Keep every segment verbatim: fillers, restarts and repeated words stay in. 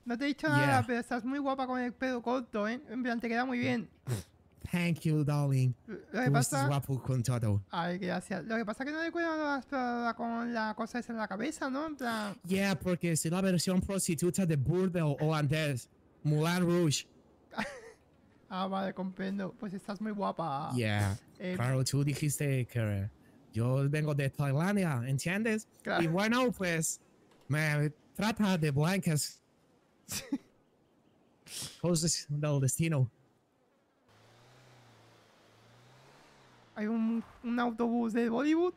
No te he dicho Yeah. nada, pero estás muy guapa con el pelo corto, ¿eh? En plan, te queda muy bien. Thank you, darling. Lo que Tú estás pasa... guapo con todo. Ay, gracias. Lo que pasa es que no te cuidas con la cosa esa en la cabeza, ¿no? En plan... Yeah, porque soy la versión prostituta de burdel holandés. Moulin Rouge. Ah, vale, comprendo. Pues estás muy guapa. Yeah. Eh, Claro, tú dijiste que yo vengo de Tailandia, ¿entiendes? Claro. Y bueno, pues me trata de blancas. Cosas del destino. Hay un, un autobús de Bollywood.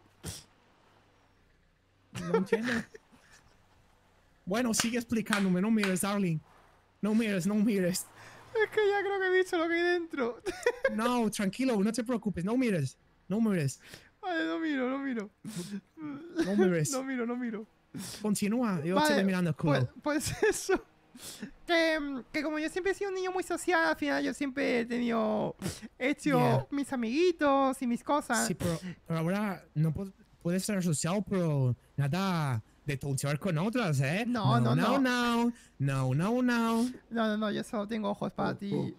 No entiendo. Bueno, sigue explicándome. No mires, darling. No mires, no mires. Es que ya creo que he visto lo que hay dentro. No, tranquilo, no te preocupes. No mires. No mires. Vale, no miro, no miro. No mires. No miro, no miro. Continúa. Yo Vale, te voy mirando el culo. Pues, pues eso. Que, que como yo siempre he sido un niño muy social, al final yo siempre he tenido hecho Yeah. mis amiguitos y mis cosas. Sí, pero, pero ahora no pu- puedes ser social, pero nada de tontear con otras, ¿eh? No, no, no. no. No, no, no, no. No, no, no, yo solo tengo ojos para ti.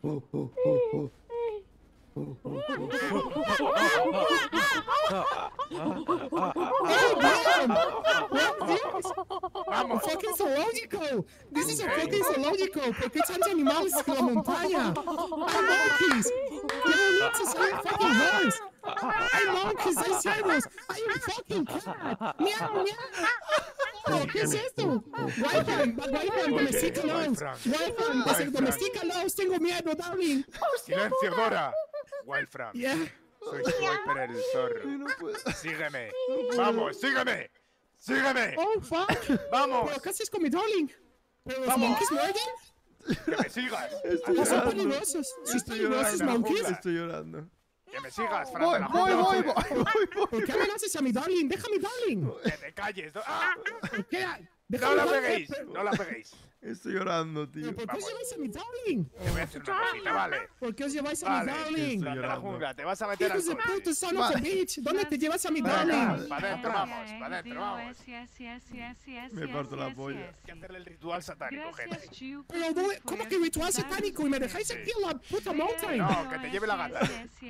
Vamos, fucking zoológico. This is a fucking zoológico. ¿Por qué tantos animales en la montaña? Hay monkeys. Qué bonitos son los fucking birds. Hay monkeys, hay cerdos. Hay un fucking cat. Miau, miau. ¿Qué es esto? Wi-Fi, Wi-Fi, domestícalos. Wi-Fi, domestícalos. Tengo miedo, darling. ¡Silencio, Dora! Wildfram, Yeah. soy Swiper el zorro. Sígueme. ¡Vamos, sígueme! ¡Sígueme! Oh, fuck. ¡Vamos! ¿Pero qué haces con mi darling? ¿Pero los Vamos. monkeys muerden? ¡Que me sigas! ¿O son peligrosos? ¿Son peligrosos monkeys? Estoy llorando. ¡Que me sigas, Fran! Voy, te la voy, juro. voy, voy, voy, voy. ¿Por qué amenazas a mi darling? ¡Deja a mi darling! ¡Que te calles! Do- ¡Ah! ¿Por qué? ¡No Déjame la darling, peguéis! pero- ¡No la peguéis! Estoy llorando, tío. ¿Pero por qué os Vamos. lleváis a mi darling? Te voy a hacer una cosita, ¿vale? ¿Por qué os lleváis a mi Vale, darling? Fran de la jungla, te vas a meter al ¡Hijos de coche. puta, son of a Vale. bitch! ¿Dónde te llevas a mi Venga, darling? para adentro, vamos, para adentro, vamos. Me parto la polla. Hay que hacerle el ritual satánico, gente. Pero, ¿dónde- ¿cómo que ritual satánico? ¿Y me dejáis aquí en la puta mountain? No, que te lleve la gata.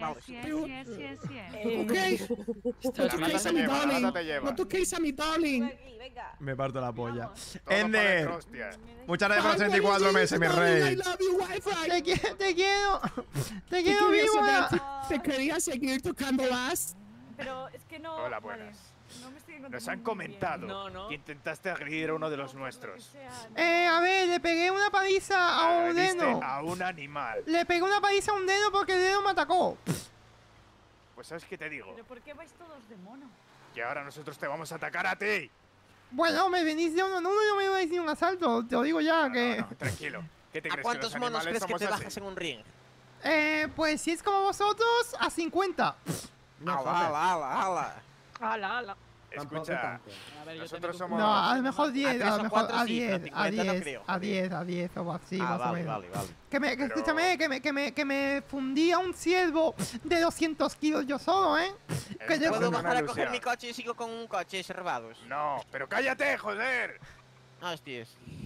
Ok. No La toquéis gata a te mi lleva, la darling. gata te lleva. No toquéis a mi darling. Me parto la polla. Todo para Ender, adentro, hostia. muchas gracias por los Ay, treinta y cuatro buenos meses, mi días, darling. I rey. love you, Wi-Fi. Te quiero, te quiero. Te Te quiero quería vivo. seguir- te- Te quería seguir tocando las. Pero es que no. Hola, vale, buenas. no me estoy encontrando Nos han muy comentado bien. No, no. que intentaste agredir a uno de los nuestros. Eh, a ver, le pegué una paliza a un Agrediste dedo. a un animal. Le pegué una paliza a un dedo porque el dedo me atacó. Pues ¿sabes qué te digo? ¿Pero por qué vais todos de mono? Que ahora nosotros te vamos a atacar a ti. Bueno, me venís de uno en uno y no me vais ni un asalto. Te lo digo ya No, que. no, no, tranquilo. ¿Qué te ¿A crees cuántos que los monos animales crees que somos te así? bajas en un ring? Eh, pues si es como vosotros, a cincuenta. ¡Hala, hala, hala, hala! ¡Hala, hala! Escucha, A ver, yo nosotros también somos... No, a lo mejor diez, tres a o lo mejor cuatro a sí, diez, pero a cincuenta no diez, creo, a diez, a diez o así, Ah, más o vale, menos. vale, vale. Que me, que Pero- escúchame, que me, que me, que me fundía un ciervo de doscientos kilos yo solo, ¿eh? Que Estás yo- ¿Puedo en una bajar a coger ilusión. mi coche y sigo con un coche reservados? No, pero cállate, joder. Hostias.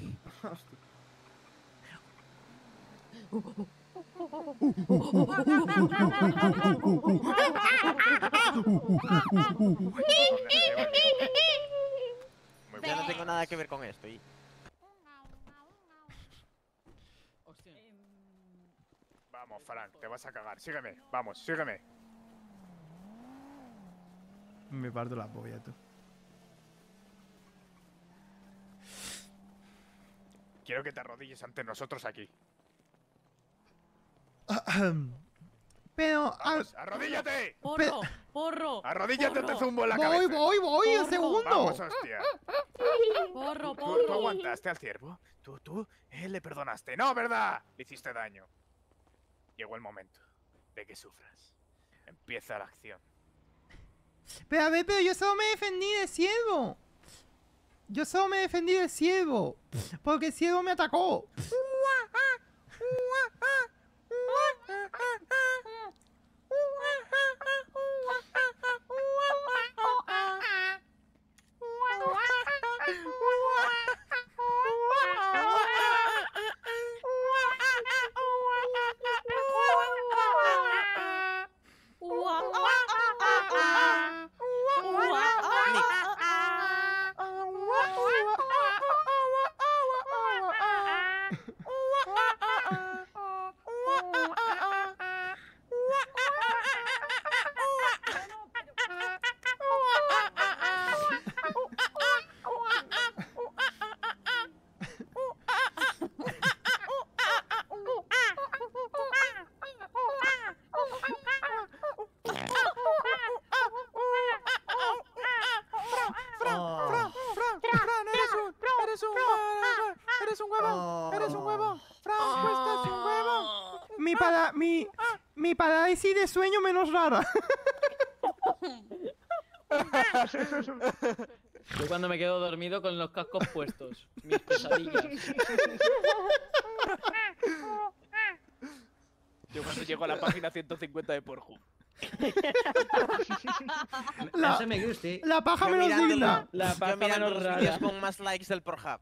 Muy Ya no bueno. tengo nada que ver con esto. ¿y? Hostia. Vamos, Frank, te vas a cagar. Sígueme, vamos, sígueme. Me parto la polla, tú. Quiero que te arrodilles ante nosotros aquí. Pero, ah, Vamos, arrodíllate. ¡Porro! ¡Porro! Arrodíllate, te porro, zumbo en la voy, cabeza. voy, voy, un Porro. segundo. Vamos, hostia. ¡Porro, ¿Tú, tú porro! aguantaste al ciervo? ¿Tú, tú? ¿Eh, le perdonaste? ¡No, verdad! Le hiciste daño. Llegó el momento de que sufras. Empieza la acción. Pero a ver, pero yo solo me defendí del ciervo. Yo solo me defendí del ciervo. Porque el ciervo me atacó. ¡Eres un huevo! ¡Eres un huevo! ¡Frank, cuesta es un huevo! Mi para... Mi... Mi parálisis de sueño menos rara. Yo cuando me quedo dormido con los cascos puestos. Mis pesadillas. Yo cuando llego a la página ciento cincuenta de Pornhub. La, Eso me gusta. la paja Yo menos mirando digna. los- La Yo paja mirando menos los vídeos rara. con más likes del Pornhub.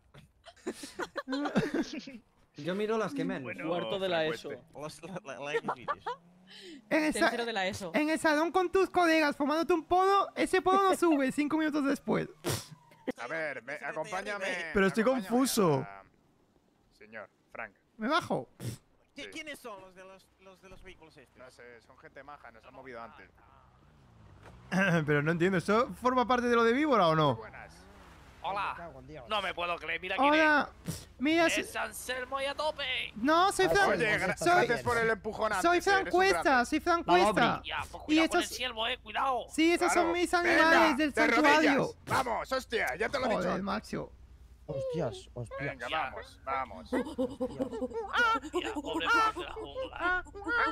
Yo miro las que menos. Bueno. Cuarto de la frecuente. ESO. Los la- la- likes vídeos. En el, sa- Tercero de la ESO. en el salón con tus colegas fumándote un podo, ese podo no sube cinco minutos después. A ver, me- acompáñame. Pero estoy acompáñame confuso. a- Señor, Frank. Me bajo. ¿Qui- Sí. ¿Quiénes son los de los, los de los vehículos estos? No sé, son gente maja, nos han movido antes. Pero no entiendo, ¿eso forma parte de lo de víbora o no? Buenas. Hola. No me puedo creer, mira quién Hola. Mira, es. si- Es Anselmo y a tope. no, soy Fran. Oye, gra- soy, gracias por el empujón antes. soy eh, Fran eres un Cuesta, grande. soy Fran Cuesta. Ya, pues Y cuidado con el estos, ciervo, eh, cuidado. sí, esos Claro. son mis Venga, animales del de santuario. rodillas. Vamos, hostia, ya te lo he dicho. Joder, antes. macho. Hostias, hostias. Venga, vamos, vamos. Ya, pobre Frank de la jungla.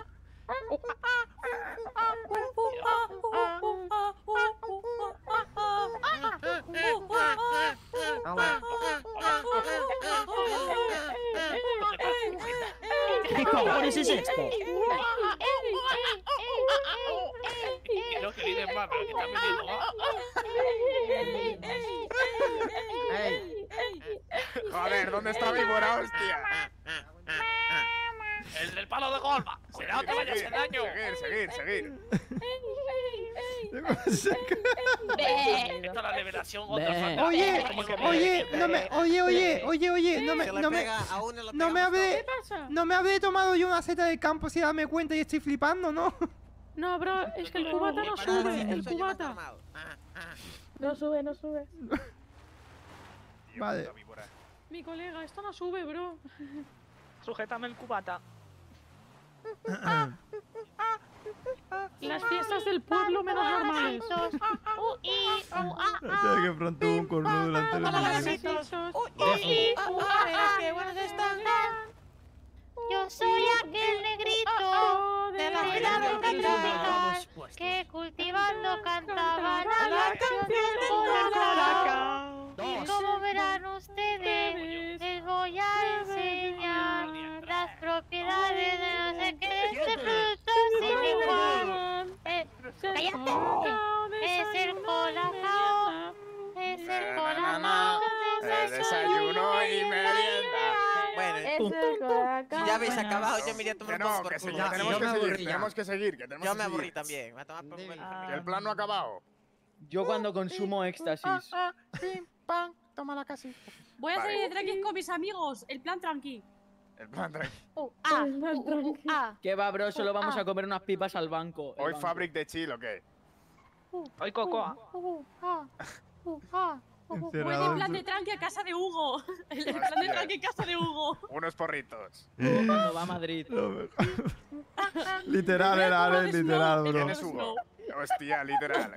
¿Qué cojones es esto? Quiero que vienen más, pero que están viniendo más. Joder, ¿dónde está Víbora, hostia? El del palo de golf. Cuidado, que vaya a hacer daño. Seguir, seguir, seguir. Esto es la revelación otra Ve. fantasía. Oye, Como que- oye, no me, oye, oye, oye, oye, no me, Se le no me, pega a uno, le no me pegamos habré, pasa? no me habré tomado yo una seta del campo sin darme cuenta y estoy flipando, ¿no? No, bro, es que el cubata no todos. sube. Eso El yo me cubata. normal. Ah, ah. No sube, no sube. Tío, Vale. puta víbora. Mi colega, esto no sube, bro. Sujétame el cubata. Las fiestas del pueblo menos normales. Tiene que enfrentar un cornudo delante de la Qué buenos están. Yo soy aquel negrito de la ciudad católica que cultivando cantaba la canción del Colacao. Y como verán ustedes, les voy a enseñar las propiedades de no sé qué este producto sin igual. Eh, ¡Cállate! Es el Colacao, es el Colacao. El desayuno y merienda. Bueno, Es el Colacao. si ya habéis acabado, yo me iría a Que tomar no, por que culo. sí, Ya, que tenemos yo que me seguir, aburrí ya. tenemos que seguir, que tenemos Yo que me aburrí seguir. también. Me a tomar por culo. Que el plan no ha acabado. Yo cuando consumo éxtasis. Pim, pam, toma la casita. Voy a Vale. salir de trekking con mis amigos. El plan tranqui. El plan tranquilo. Uh, ah, uh, uh, uh, ah. ¿Qué va, bro? Solo vamos a comer unas pipas al banco. el Hoy banco. Fabric de Chill, ¿o qué? Hoy cocoa. Uh, uh, ah, uh, ah. Voy de plan de tranqui a casa de Hugo. El plan de Hostia. tranqui a casa de Hugo. Unos porritos. Cuando va a Madrid. Literal era, Voy a Ale, comer literal, snow. bro. ¿Quién es Hugo? Hostia, literal.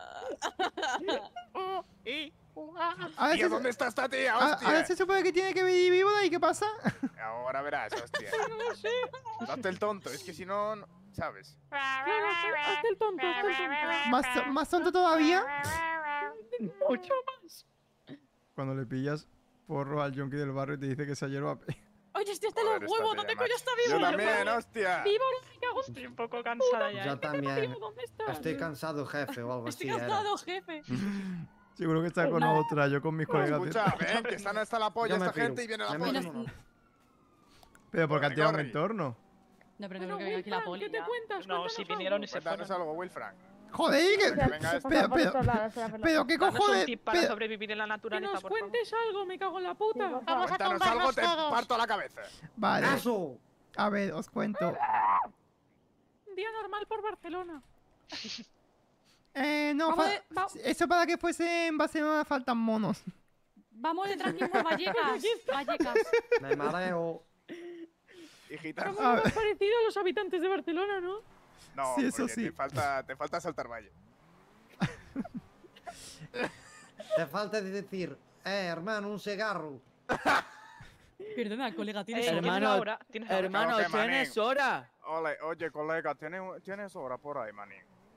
Uh, ah. Ahora Tío, se, ¿dónde está esta tía? a- ahora Hostia. se supone que tiene que venir víbora y ¿qué pasa? Ahora verás, hostia. Date el tonto, es que si no, no- ¿sabes? Hazte el tonto, hazte el tonto. ¿Más, to- más tonto todavía? Mucho más. Cuando le pillas porro al yonki del barrio y te dice que se hierba. Oye, estoy hasta Joder, los esta huevos. tía, ¿Dónde macho. coño está Yo vivo? también, hostia. Vivo, me cago en Estoy un poco cansada ya. Yo eh. también. ¿Dónde estás? Estoy cansado, jefe, o algo Estoy así. era. cansado, jefe. Seguro que está con otra, yo con mis colegas. de- Escucha, ven, que están hasta la polla Yo me esta piro. gente y viene la Me polla. meto en uno. Pero porque han tirado un Corre, entorno. No, pero Bueno, no que venga aquí la Wilfran, poli. ¿qué te ya. cuentas? No, si Cuéntanos vinieron algo. y se Cuéntanos fueron. algo, Wilfrank. Joder, que... Que venga esto. Pero, pero, pero qué Danos un cojones. tip para pero- sobrevivir en la Que naturaleza, nos por favor. cuentes algo, me cago en la puta. Vamos a Cuéntanos algo, tumbarnos te todos. parto la cabeza. Vale, ¡Eso! a ver, os cuento. Un día normal por Barcelona. Eh, no, Vamos fa- de- va- eso para que fuese en Barcelona faltan monos. Vamos de tranqui por Vallecas. Vallecas. Me mareo. Y gitano. A ver, Más parecido a los habitantes de Barcelona, ¿no? No, Sí, eso porque sí. Te falta, te falta saltar valle. Te falta de decir, eh, hermano, un cigarro. Perdona, colega, tienes Eh, Hermano, hora, tienes hora. hermano, Claro que, manín. tienes hora. Ole, oye, colega, ¿tienes, ¿tienes hora por ahí, manín?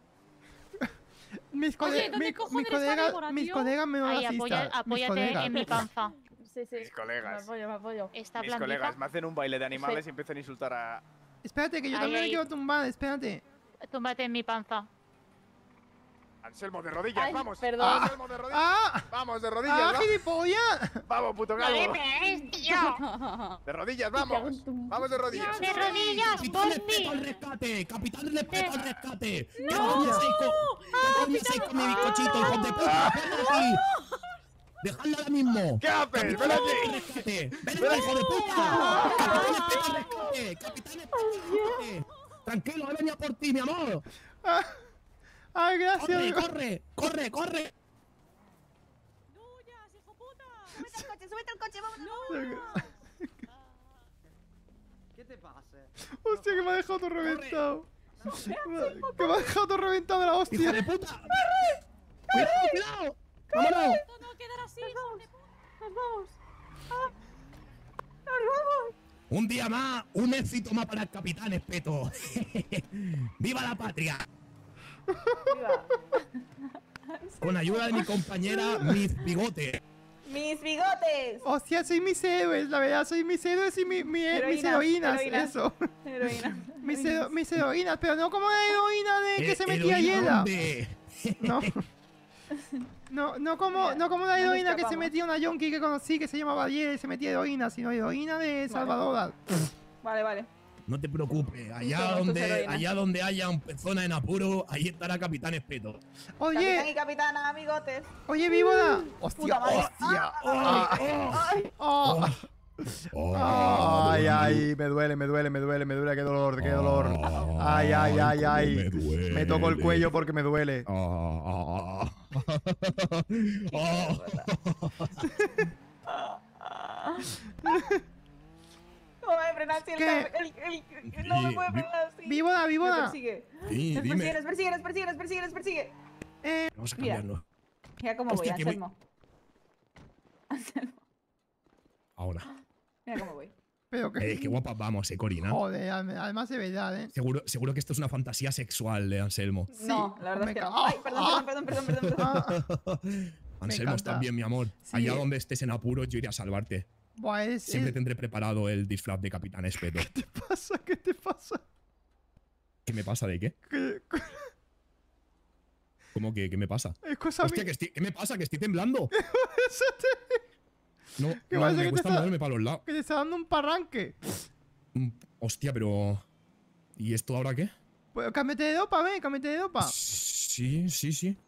Mis, Oye, cole- ¿dónde mi- cojones mis está colegas, Débora, mis tío? colegas me van Ahí, a apoya, asistir. Mis apóyate colegas. en mi panza. Sí, sí. Mis colegas. Me apoyo, me apoyo. Está Mis blandita. colegas me hacen un baile de animales y empiezan a insultar a... Espérate, que yo Ahí, también me ahí. quiero tumbar, espérate. Túmbate en mi panza. Anselmo, de rodillas, Ay, vamos. perdón. Anselmo, de rodillas. ¡Ah! Vamos, de rodillas, ¡Ah, va- gilipollas! vamos, puto ¡No le calvo. pegues, tío! De rodillas, vamos. Vamos de rodillas. ¡De rodillas, ¡Capitán por Respeto al mí! rescate! ¡Capitán Respeto al rescate! ¿Qué ¡No! coño hacéis con, ¿qué coño hacéis con mi bizcochito, hijos de puta? ¡Ven aquí! ¡Dejadlo ahora mismo! ¿Qué haces? ¡Capitán Ven aquí. Respeto al rescate! ¡Ven aquí, hijo de puta! ¡Capitán Respeto al rescate! ¡Capitán Respeto al rescate! Tranquilo, he venido por ti, mi amor. Ah, ¡Ay, ¡Corre, gracias! corre! ¡Corre, corre! ¿Qué te pasa? ¡Hostia, que me ha dejado todo reventado! ¡Que me ha dejado todo reventado de la ¡Hijo hostia! de puta! ¡Cuidado, cuidado! ¡Vámonos! No, no, quedar así, hijo de puta. Nos vamos. Un día más, un éxito más para el capitán Espeto. ¡Viva la patria! Con ayuda de mi compañera Miss Bigote. ¡Mis bigotes! ¡Hostia, soy mis héroes! La verdad, soy mis héroes y mi, mi- mis Heroínas, heroínas, heroínas. eso. Heroína. Mis, hero- mis heroínas, pero no como la heroína de que Eh, se metía heroína, hiela. ¿dónde? No. No, no como, Mira, no como la nos heroína que se escapamos. metía una yonki que conocí que se llamaba Diel y se metía heroína, sino heroína de Salvador. Vale, vale. No te preocupes, allá Somos tus donde, heroínas. allá donde haya un persona en apuro, ahí estará Capitán Espeto. Capitán y Oye, capitana, amigotes. oye, víbora. Hostia, Puta madre. hostia. Ay, Oh. Oh, Ay, ay, me duele, me duele, me duele, me duele, qué dolor, qué dolor. Ay, ay, ay, cómo ay. me duele. Me toco el cuello porque me duele. Oh, oh. ¿Cómo me frenas si el, ¿Qué? car- el, el, el- no me Sí, puede vi- frenar así? Víbora, Me víbora. persigue. Sí, Nos persigue, dime. nos persigue, nos persigue, nos persigue, nos persigue. Eh, Vamos a Mira. cambiarlo. Mira cómo Hostia, voy, que voy- Anselmo. Anselmo. Ahora. Mira cómo voy. pero que. Eh, qué guapa vamos, eh, Corina. Joder, además de verdad, eh. Seguro, seguro que esto es una fantasía sexual de Anselmo. Sí, No, la verdad me es que no. ca- Ay, perdón, perdón, perdón, perdón, perdón, perdón. Ah, Anselmo, encanta. estás bien, mi amor. Sí. Allá donde estés en apuro, yo iré a salvarte. buah, es, Siempre es- tendré preparado el disfraz de Capitán Espeto. ¿Qué te pasa? ¿Qué te pasa? ¿Qué me pasa de qué? ¿Qué, ¿Cómo que qué me pasa? es cosa Hostia, mía. que estoy, ¿qué me pasa? Que estoy temblando. No, ¿Qué no pasa, me que te cuesta está- moverme para los lados. Que te está dando un parranque. Mm, Hostia, pero... ¿Y esto ahora qué? Pues cámbiate de dopa, ven, cámbiate de dopa. Sí, sí, sí.